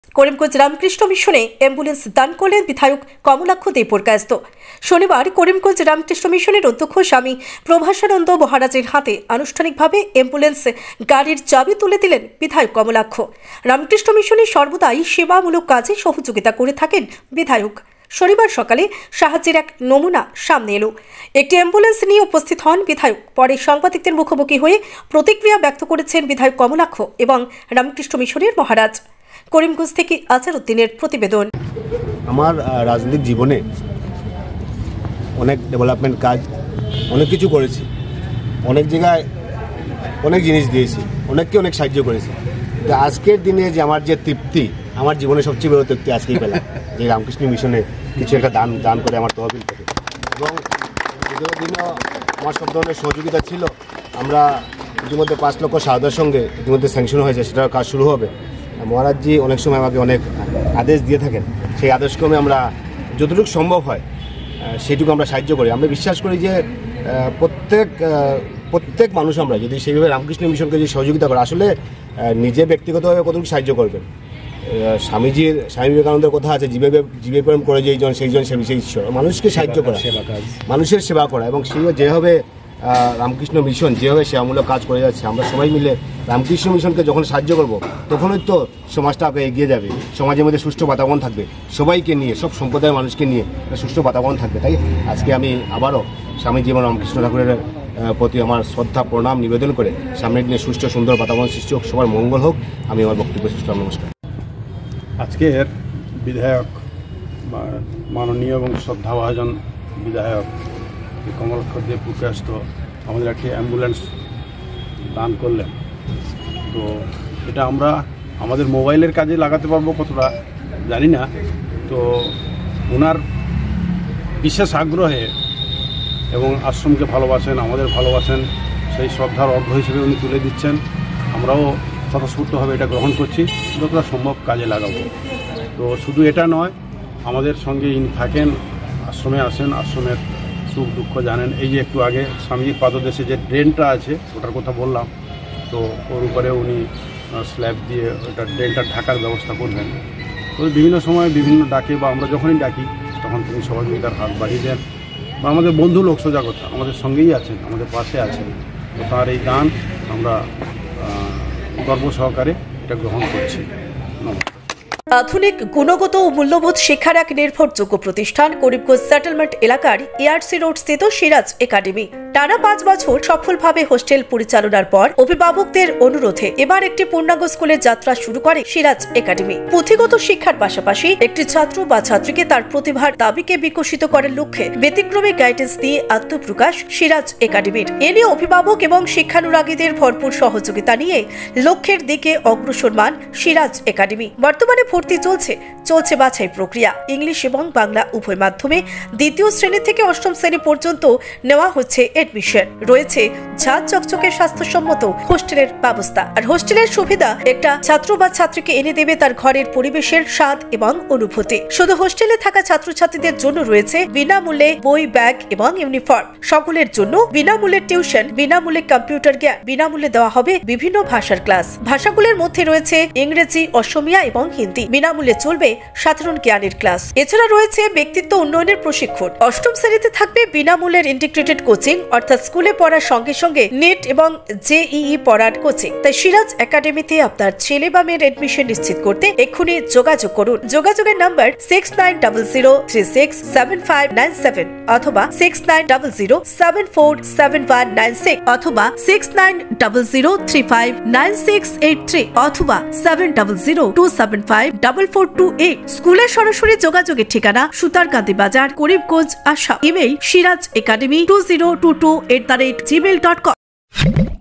করিমগঞ্জ রামকৃষ্ণ মিশনে অ্যাম্বুলেন্স দান করলেন বিধায়ক কমলাক্ষ দেববরকায়স্থ। শনিবার করিমগঞ্জ রামকৃষ্ণ মিশনের অধ্যক্ষ স্বামী প্রভাসানন্দ মহারাজের হাতে আনুষ্ঠানিকভাবে অ্যাম্বুলেন্স গাড়ির চাবি তুলে দিলেন বিধায়ক কমলাক্ষ। রামকৃষ্ণ মিশনে সর্বদাই সেবামূলক কাজে সহযোগিতা করে থাকেন বিধায়ক। শনিবার সকালে সাহায্যের এক নমুনা সামনে এলো। একটি অ্যাম্বুলেন্স নিয়ে উপস্থিত হন বিধায়ক। পরে সাংবাদিকদের মুখোমুখি হয়ে প্রতিক্রিয়া ব্যক্ত করেছেন বিধায়ক কমলাক্ষ এবং রামকৃষ্ণ মিশনের মহারাজ। করিমগঞ্জ থেকে আজহারউদ্দিনের প্রতিবেদন। আমার রাজনৈতিক জীবনে অনেক ডেভেলপমেন্ট কাজ অনেক কিছু করেছি, অনেক জায়গায় অনেক জিনিস দিয়েছি, অনেককে অনেক সাহায্য করেছি। তো আজকের দিনে যে আমার যে তৃপ্তি, আমার জীবনে সবচেয়ে বড় তৃপ্তি আজকেই পেলাম যে রামকৃষ্ণ মিশনে কিছু একটা দান করে আমার তহবিল থেকে। এবং বিগত দিনও আমার সব ধরনের সহযোগিতা ছিল। আমরা ইতিমধ্যে 5 লক্ষ সাহায্যের সঙ্গে ইতিমধ্যে স্যাংশন হয়েছে, সেটার কাজ শুরু হবে। মহারাজজি অনেক সময় আমাকে অনেক আদেশ দিয়ে থাকেন, সেই আদেশক্রমে আমরা যতটুকু সম্ভব হয় সেটুকু আমরা সাহায্য করি। আমরা বিশ্বাস করি যে প্রত্যেক মানুষ আমরা যদি সেইভাবে রামকৃষ্ণ মিশনকে যে সহযোগিতা করে, আসলে নিজে ব্যক্তিগতভাবে কতটুকু সাহায্য করবেন। স্বামী বিবেকানন্দের কথা আছে, জীবে প্রেম করে যেইজন সেইজন সে বিশেষ ঈশ্বর। মানুষকে সাহায্য করা, মানুষের সেবা করা, এবং সেই যেভাবে রামকৃষ্ণ মিশন যেভাবে সেবামূলক কাজ করে যাচ্ছে, আমরা সবাই মিলে রামকৃষ্ণ মিশনকে যখন সাহায্য করব তখনই তো সমাজটা এগিয়ে যাবে, সমাজের মধ্যে সুষ্ঠু বাতাবরণ থাকবে, সবাইকে নিয়ে, সব সম্প্রদায়ের মানুষকে নিয়ে সুষ্ঠু বাতাবরণ থাকবে। তাই আজকে আমি আবারও স্বামীজি এবং রামকৃষ্ণ ঠাকুরের প্রতি আমার শ্রদ্ধা প্রণাম নিবেদন করে সামনের দিনে সুষ্ঠু সুন্দর বাতাবরণ সৃষ্টি হোক, সবার মঙ্গল হোক, আমি আমার বক্তব্য শেষ করলাম। নমস্কার। আজকের বিধায়ক মাননীয় এবং শ্রদ্ধাভাজন বিধায়ক কমলাক্ষ দেববরকায়স্থ আমাদের একটি অ্যাম্বুলেন্স দান করলেন। তো এটা আমরা আমাদের মোবাইলের কাজে লাগাতে পারবো কতটা জানি না। তো ওনার বিশেষ আগ্রহে এবং আশ্রমকে ভালোবাসেন, আমাদের ভালোবাসেন, সেই শ্রদ্ধার অর্ঘ্য হিসেবে উনি তুলে দিচ্ছেন। আমরাও স্বতঃস্ফূর্তভাবে এটা গ্রহণ করছি, যতটা সম্ভব কাজে লাগাবো। তো শুধু এটা নয়, আমাদের সঙ্গে ইনি থাকেন, আশ্রমে আসেন, আশ্রমের সুখ দুঃখ জানেন। এই যে একটু আগে স্বামীজির পাদদেশে যে ড্রেনটা আছে ওটার কথা বললাম, তো ওর উপরে উনি স্ল্যাব দিয়ে ওটা ড্রেনটা ঢাকার ব্যবস্থা করবেন। তো বিভিন্ন সময় বিভিন্ন ডাকে বা আমরা যখনই ডাকি তখন তিনি সহযোগিতার হাত বাড়িয়ে দেন। বা আমাদের বন্ধু লোক সোজা কথা, আমাদের সঙ্গেই আছেন, আমাদের পাশে আছেন। তো তার এই দান আমরা গর্ব সহকারে এটা গ্রহণ করছি। নমস্কার। আধুনিক গুণগত ও মূল্যবোধ শিক্ষার এক নির্ভরযোগ্য প্রতিষ্ঠান করিমগঞ্জ সেটেলমেন্ট এলাকার এআরসি রোড স্থিত সিরাজ একাডেমি। টানা 5 বছর সফলভাবে হোস্টেল পরিচালনার পর অভিভাবকদের অনুরোধে এবার একটি পূর্ণাঙ্গ স্কুলের যাত্রা শুরু করে সিরাজ একাডেমি। পুঁথিগত শিক্ষার পাশাপাশি একটি ছাত্র বা ছাত্রীকে তার প্রতিভার দাবিকে বিকশিত করার লক্ষ্যে ব্যতিক্রমী গাইডেন্স দিয়ে আত্মপ্রকাশ সিরাজ একাডেমির। এ নিয়ে অভিভাবক এবং শিক্ষানুরাগীদের ভরপুর সহযোগিতা নিয়ে লক্ষ্যের দিকে অগ্রসরমান সিরাজ একাডেমি। বর্তমানে ভর্তি চলছে বাছাই প্রক্রিয়া। ইংলিশ এবং বাংলা উভয় মাধ্যমে 2য় শ্রেণী থেকে 8ম শ্রেণী পর্যন্ত নেওয়া হচ্ছে এডমিশন। রয়েছে ঝাঁ চকচকে স্বাস্থ্যসম্মত হোস্টেলের ব্যবস্থা। আর হোস্টেলের সুবিধা একটা ছাত্র বা ছাত্রীকে এনে দেবে তার ঘরের পরিবেশের স্বাদ এবং অনুভূতি। শুধু হোস্টেলে থাকা ছাত্রছাত্রীদের জন্য রয়েছে বিনামূল্যে বই, ব্যাগ এবং ইউনিফর্ম। সকলের জন্য বিনামূল্যে টিউশন, বিনামূল্যে কম্পিউটার জ্ঞান, বিনামূল্যে দেওয়া হবে বিভিন্ন ভাষার ক্লাস। ভাষাগুলোর মধ্যে রয়েছে ইংরেজি, অসমিয়া এবং হিন্দি। বিনামূল্যে চলবে সাধারণ জ্ঞানের ক্লাস। এছাড়া রয়েছে ব্যক্তিত্ব উন্নয়নের প্রশিক্ষণ। 8ম শ্রেণীতে থাকবে বিনামূল্যের ইন্টিগ্রেটেড কোচিং, অর্থাৎ স্কুলে পড়ার সঙ্গে সঙ্গে নেট এবং জেইই পড়ার কোচিং। তাই সিরাজ একাডেমিতে আপনার ছেলে বা মেয়ের এডমিশন নিশ্চিত করতে এক্ষুনি যোগাযোগ করুন। যোগাযোগের নাম্বার 6900367597 অথবা 6900747196 অথবা 6900359683 অথবা 7002754428। স্কুলের সরাসরি যোগাযোগের ঠিকানা সুতারকান্দি বাজার, করিমগঞ্জ, আসাম। Email sirazacademy2022@gmail.com।